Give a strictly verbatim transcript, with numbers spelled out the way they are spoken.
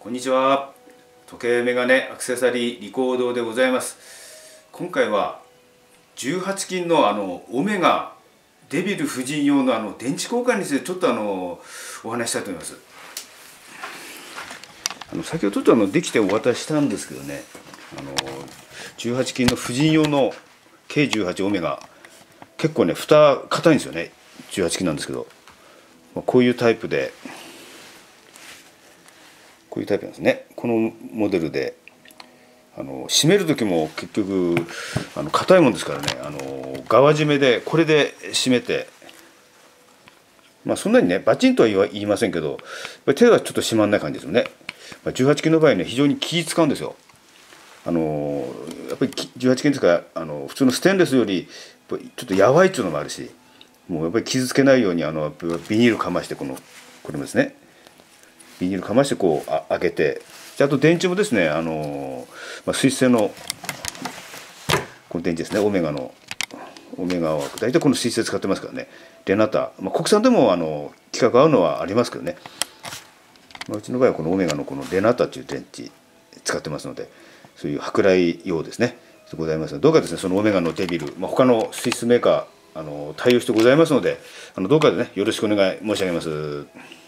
こんにちは。時計メガネアクセサリーリコードでございます。今回はじゅうはち金のあのオメガデビル夫人用のあの電池交換についてちょっとあのお話ししたいと思います。あの先ほどちょっとあのできてお渡ししたんですけどね、あのじゅうはち金の夫人用の ケーじゅうはち オメガ結構ね蓋硬いんですよね。じゅうはち金なんですけど、こういうタイプでこういうタイプなんですね。このモデルであの締める時も結局あの硬いもんですからね、あの側締めでこれで締めて、まあそんなにねバチンとは言わ言いませんけど、手がちょっと締まんない感じですよね。じゅうはち金の場合ね非常に気使うんですよ。あのやっぱりじゅうはち金ですからあの普通のステンレスよりちょっとやばいっていうのもあるし、もうやっぱり傷つけないようにあのビニールかまして、このこれもですねビニールかましてこうあ開けて、あと電池もですねあの、まあ、スイス製のこの電池ですね、オメガのオメガは大体このスイス製使ってますからね。レナタ、まあ、国産でもあの規格合うのはありますけどね、まあ、うちの場合はこのオメガのこのレナタという電池使ってますので、そういう舶来用ですねございますので、どうかですねそのオメガのデビル、まあ、他のスイスメーカーあの対応してございますので、あのどうかでねよろしくお願い申し上げます。